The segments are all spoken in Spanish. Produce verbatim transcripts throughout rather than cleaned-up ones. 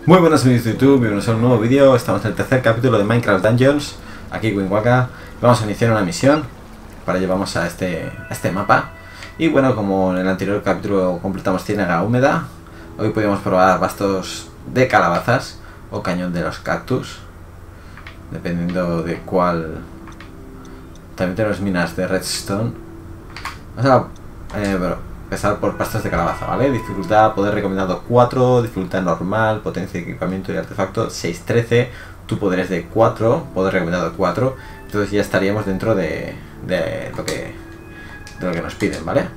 Muy buenas amigos de YouTube, bienvenidos a un nuevo vídeo. Estamos en el tercer capítulo de Minecraft Dungeons. Aquí Winwaka. Vamos a iniciar una misión. Para ello vamos a este, a este mapa. Y bueno, como en el anterior capítulo completamos ciénaga húmeda, hoy podemos probar bastos de calabazas o cañón de los cactus, dependiendo de cuál. También tenemos minas de redstone. Vamos a eh, bueno, empezar por pastos de calabaza, ¿vale? Dificultad, poder recomendado cuatro, dificultad normal, potencia de equipamiento y artefacto seis trece, tu poder es de cuatro, poder recomendado cuatro, entonces ya estaríamos dentro de, de, lo que, de lo que nos piden, ¿vale?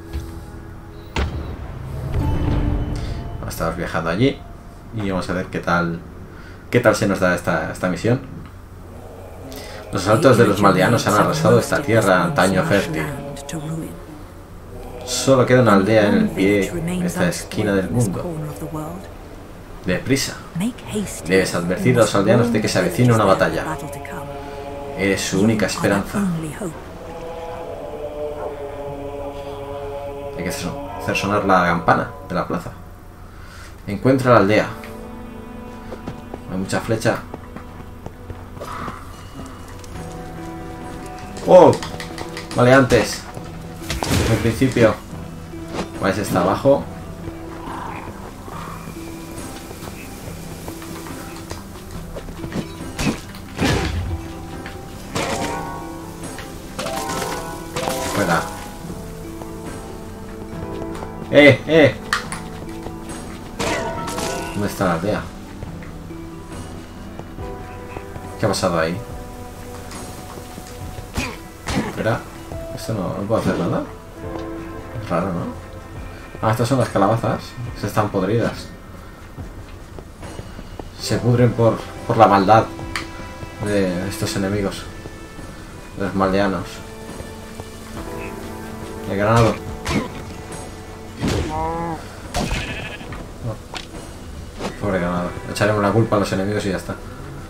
Estamos viajando allí y vamos a ver qué tal, qué tal se nos da esta, esta misión. Los asaltos de los maldeanos han arrasado esta tierra antaño fértil. Solo queda una aldea en el pie en esta esquina del mundo. Deprisa. Debes advertir a los aldeanos de que se avecina una batalla. Eres su única esperanza. Hay que hacer sonar la campana de la plaza. Encuentra la aldea. Hay mucha flecha. ¡Oh! Vale, antes. En principio. Vale, ese está abajo. Fuera. ¡Eh! ¡Eh! ¿Dónde está la aldea? ¿Qué ha pasado ahí? Espera. Esto no, no puedo hacer nada. Es raro, ¿no? Ah, estas son las calabazas. Se están podridas. Se pudren por, por la maldad de estos enemigos. De los maldeanos. He ganado. Oh. Pobre ganado. Echaremos la culpa a los enemigos y ya está.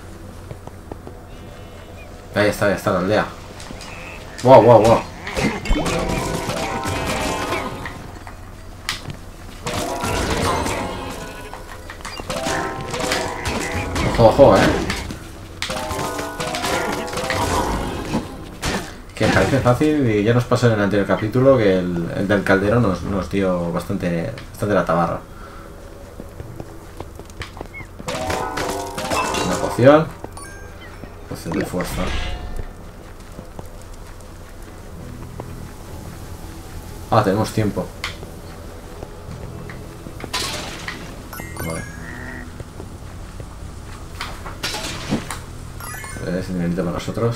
Ahí está, ahí está la aldea. Wow, wow, wow. Ojo, eh. Que parece fácil y ya nos pasó en el anterior capítulo que el, el del caldero nos, nos dio bastante, bastante la tabarra. Una poción. Poción de fuerza. Ah, tenemos tiempo. Vale. Ese dinerito para nosotros.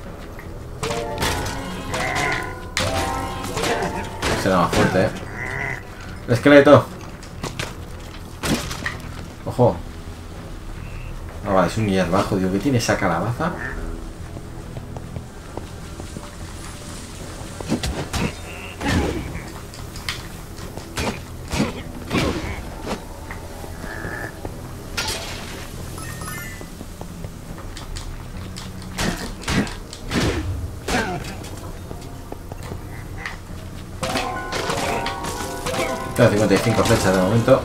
Será más fuerte, eh. El esqueleto. Ojo. Ah, vale, es un hierbajo. Digo, ¿qué tiene esa calabaza? Tengo cincuenta y cinco flechas de momento.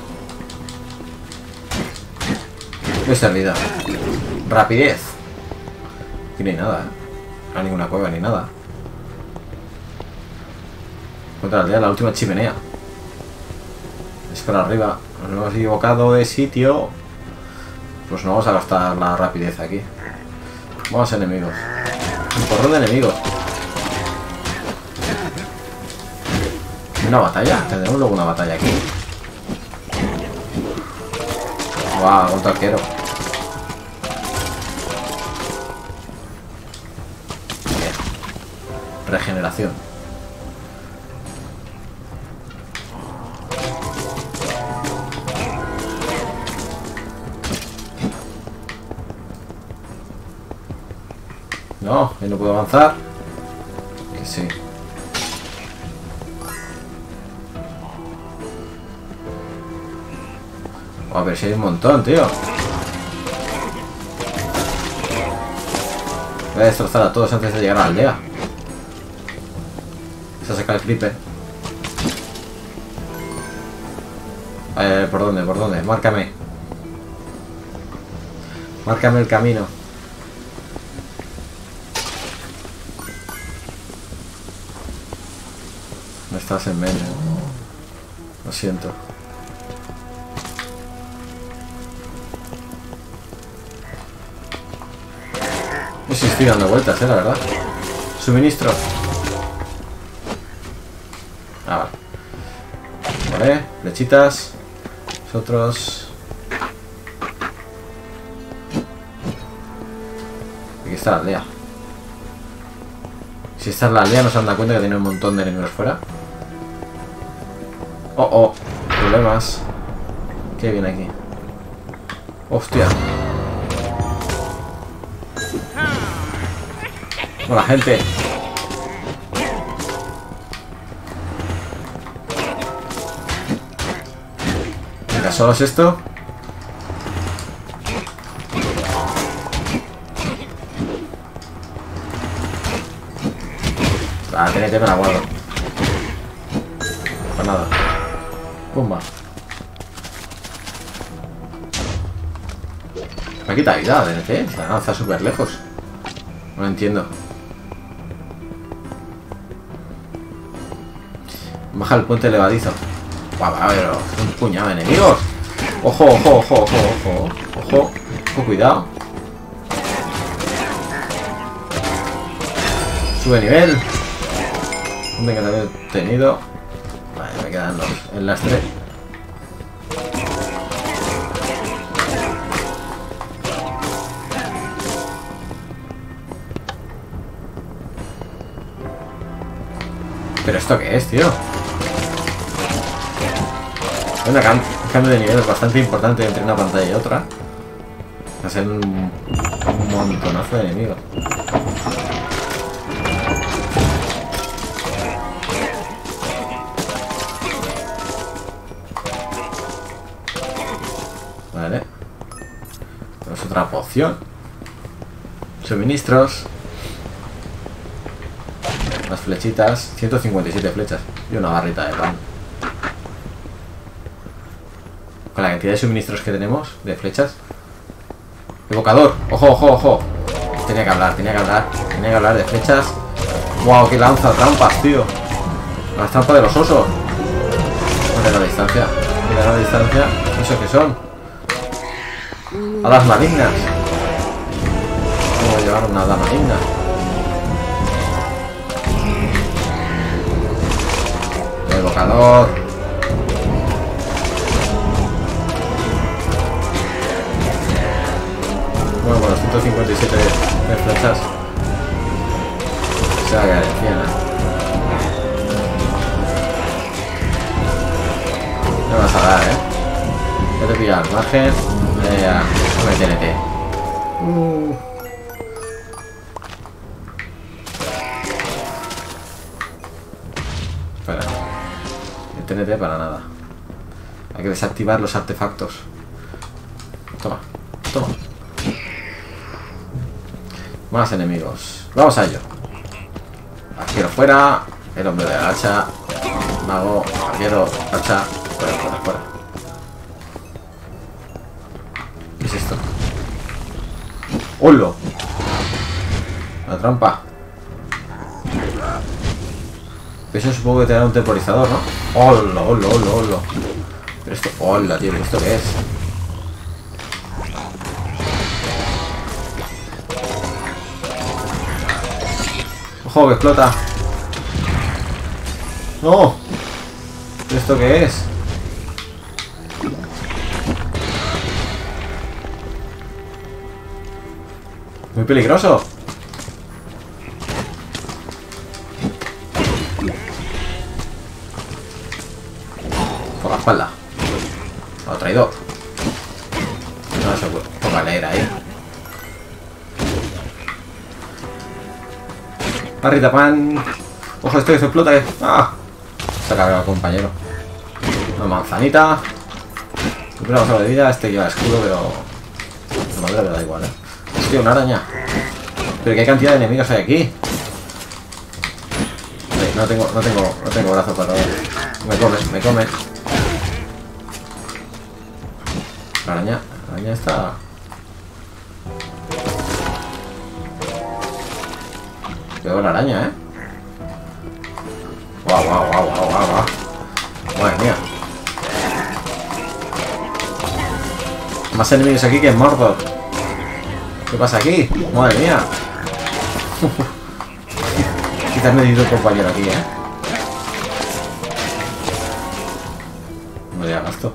Voy servida. Rapidez. Aquí no hay nada, ¿eh? No hay ninguna cueva ni nada. Contra la aldea, la última chimenea. Es para arriba. Nos hemos equivocado de sitio. Pues no vamos a gastar la rapidez aquí. Vamos a enemigos. Un porrón de enemigos. Una batalla, tendremos luego una batalla aquí. Guau, un arquero. Bien. Regeneración. No, que no puedo avanzar. Que sí. A ver si hay un montón, tío. Voy a destrozar a todos antes de llegar a la aldea. Se saca el creeper. Eh, ¿por dónde? ¿Por dónde? Márcame. Márcame el camino. No estás en medio. Lo siento. Yo sí estoy dando vueltas, eh, la verdad. Suministro. Ah, vale. Vale, flechitas. Nosotros. Aquí está la aldea. Si esta es la aldea, nos han dado cuenta que tiene un montón de enemigos fuera. Oh, oh. Problemas. ¿Qué viene aquí? Hostia. Hola, gente. Venga, ¿solo es esto? Ah, T N T me la guardo. Pues nada. Pumba. Me quita vida, T N T. Se lanza súper lejos. No lo entiendo. Baja el puente levadizo. Guau, a ver, un puñado de enemigos. Ojo, ojo, ojo, ojo, ojo. Ojo, ojo, cuidado. Sube nivel. ¿Dónde que te había tenido? Vale, me quedan dos. En las tres. ¿Pero esto qué es, tío? Hay un cambio de nivel bastante importante entre una pantalla y otra. Va a ser un, un montonazo de enemigos. Vale. Tenemos otra poción. Suministros. Las flechitas. ciento cincuenta y siete flechas. Y una barrita de pan. Con la cantidad de suministros que tenemos, de flechas. Evocador. Ojo, ojo, ojo. Tenía que hablar, tenía que hablar. Tenía que hablar de flechas. Wow, que lanza trampas, tío. Las trampas de los osos. Mira la distancia. Mira la distancia. ¿Eso qué son? Hadas malignas. ¿Cómo llevar una hada maligna? El evocador. Bueno, con los ciento cincuenta y siete de flechas se va a quedar en cien, ¿eh? No me vas a dar, ¿eh? Ya te pilla al margen. Ya, no me T N T. Uh. Espera. El T N T para nada. Hay que desactivar los artefactos. Toma, toma. Más enemigos. Vamos a ello. Arquero fuera. El hombre de la hacha. Mago. Arquero. Hacha. Fuera, fuera, fuera. ¿Qué es esto? ¡Holo! La trampa. Eso supongo que te da un temporizador, ¿no? ¡Holo, holo, holo, holo! Pero esto... ¡Hola, tío! ¿Esto qué es? ¡Ojo, que explota! ¡No! ¿Esto qué es? Muy peligroso. Por la espalda. Lo traidor. No se puede. Ponga leer ahí. Barrita pan. Ojo, esto que se explota. ¿eh? ¡Ah! Se ha cargado el compañero. Una manzanita. Primero vamos a la vida. Este lleva escudo, pero. La madera me da igual, ¿eh? Hostia, una araña. Pero qué cantidad de enemigos hay aquí. Sí, no tengo, no tengo, no tengo brazo para ver. Me come, me come. La araña, la araña está. Cuidado con la araña, ¿eh? Guau, guau, guau, guau, guau, guau. Madre mía. Más enemigos aquí que en Mordor. ¿Qué pasa aquí? Madre mía. Quizás necesito un compañero aquí, ¿eh? No le gasto.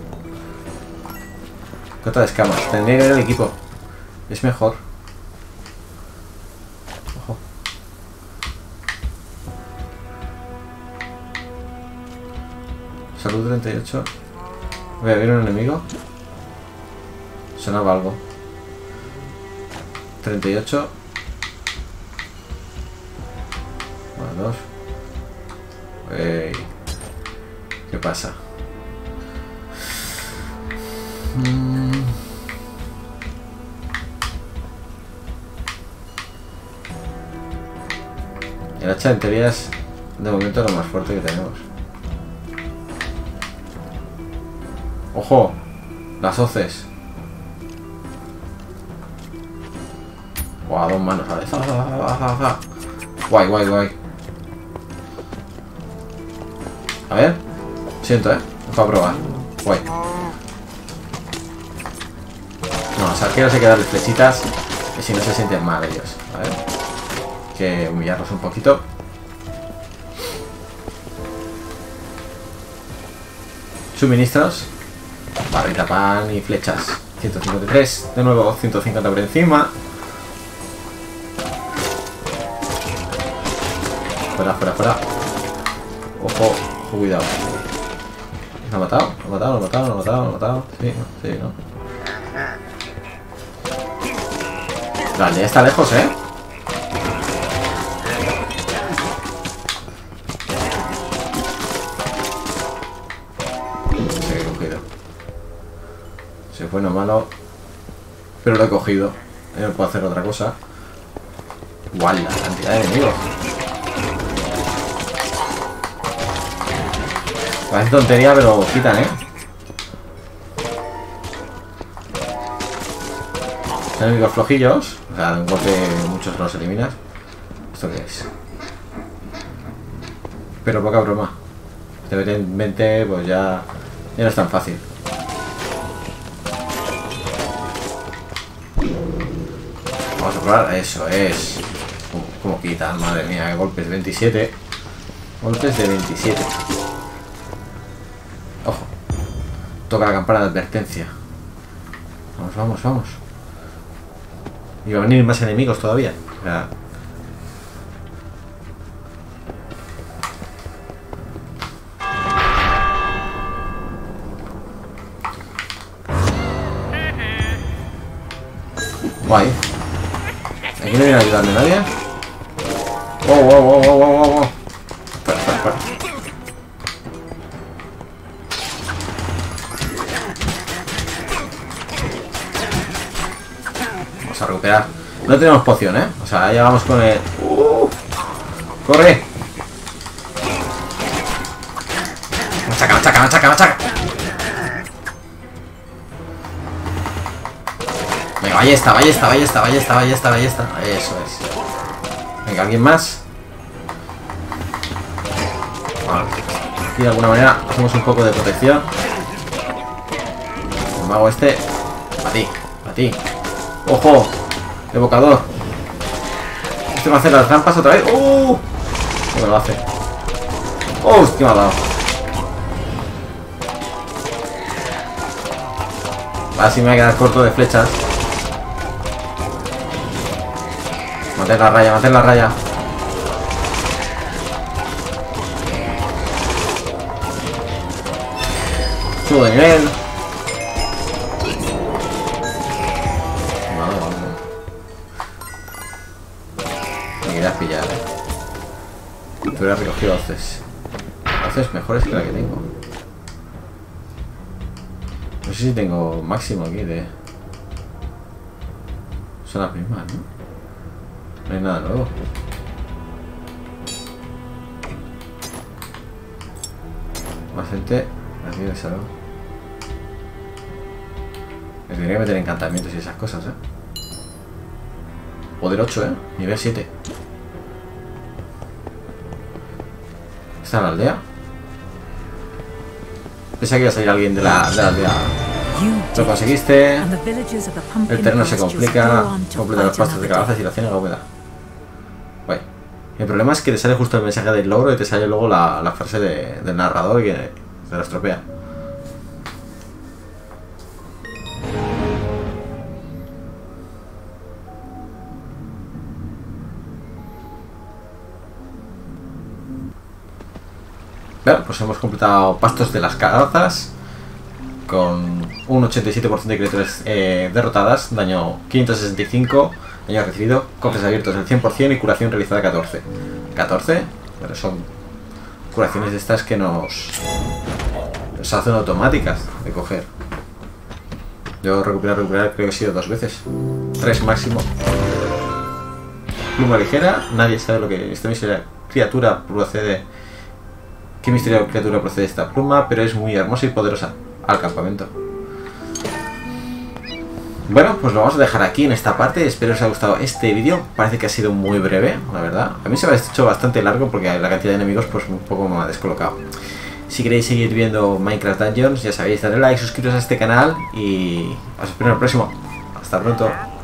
Cota de escamas. Tendría que ver el equipo. Es mejor. Ojo. Salud treinta y ocho. Voy a ver un enemigo. Sonaba algo. treinta y ocho. Bueno, dos. Ey. ¿Qué pasa? Mm. El hacha en teoría es de momento lo más fuerte que tenemos. ¡Ojo! Las hoces. Guau, dos manos, ¿sabes? Guay, guay, guay. A ver. Siento, ¿eh? Para probar. Guay. No, los arqueros hay que darles flechitas. Que si no se sienten mal ellos. A ver. Hay que humillarlos un poquito. Suministros. Barrita, pan y flechas. ciento cincuenta y tres. De nuevo, ciento cincuenta por encima. Fuera, fuera, fuera. Ojo, cuidado. ¿Lo ha matado? ¿Lo ha matado? ¿Lo ha matado? ¿Lo ha matado? ¿Lo ha matado? Sí, no, sí, no. La aldea está lejos, ¿eh? Sí, he cogido. Si es bueno o malo. Pero lo he cogido. No puedo hacer otra cosa. Igual, la cantidad de enemigos. Parece tontería, pero quitan, ¿eh? Son enemigos flojillos. O sea, de un golpe muchos los eliminas. ¿Esto qué es? Pero poca broma. De repente, pues ya... Ya no es tan fácil. Vamos a probar. Eso es. Uh, ¿Cómo quitan? Madre mía, qué golpes. veintisiete. Golpes de veintisiete. Ojo. Toca la campana de advertencia. Vamos, vamos, vamos. Y va a venir más enemigos todavía. O sea... Guay. Aquí no viene a ayudarme nadie. Wow, wow, wow, wow, wow, wow. Espera, espera, espera. Vamos a recuperar. No tenemos poción, ¿eh? O sea, ya vamos con el... Uh, ¡corre! ¡Machaca, machaca, machaca, machaca! Venga, ballesta, ballesta, ballesta, ballesta, ballesta, ballesta. Eso es. Venga, ¿alguien más? Vale. Aquí de alguna manera hacemos un poco de protección. El mago este. Para ti, para ti. ¡Ojo! Evocador. Este va a hacer las trampas otra vez. ¡Uh! No me lo hace. ¡Oh! ¡Hostia, me ha dado! Así me voy a quedar corto de flechas. Mantener la raya, mantener la raya. Subo de nivel. Vale, vale. Me irás a pillar, eh. Tú hubieras recogido hoces. Hoces mejores que la que tengo. No sé si tengo máximo aquí de... Son las mismas, ¿no? No hay nada nuevo. Más gente. Aquí de salón. Me tendría que meter encantamientos y esas cosas, ¿eh? Poder ocho, ¿eh? Nivel siete. está la aldea? Pensaba que iba a salir alguien de la, de la aldea. Lo conseguiste. El terreno se complica. Completa los pastos de calabazas y la ciénaga húmeda. Guay. El problema es que te sale justo el mensaje del logro y te sale luego la, la frase de, del narrador que te lo estropea. Bueno, pues hemos completado pastos de las calabazas con un ochenta y siete por ciento de criaturas eh, derrotadas, daño quinientos sesenta y cinco, daño recibido, cofres abiertos el cien por ciento y curación realizada catorce. ¿catorce? Pero son curaciones de estas que nos, nos hacen automáticas de coger. Yo recuperar, recuperar creo que he sido dos veces. Tres máximo. Pluma ligera, nadie sabe lo que esta miseria criatura procede. ¿Qué misteriosa criatura procede de esta pluma? Pero es muy hermosa y poderosa. Al campamento. Bueno, pues lo vamos a dejar aquí en esta parte. Espero os haya gustado este vídeo. Parece que ha sido muy breve, la verdad. A mí se me ha hecho bastante largo porque la cantidad de enemigos pues un poco me ha descolocado. Si queréis seguir viendo Minecraft Dungeons, ya sabéis, darle like, suscribiros a este canal y os espero en el próximo. Hasta pronto.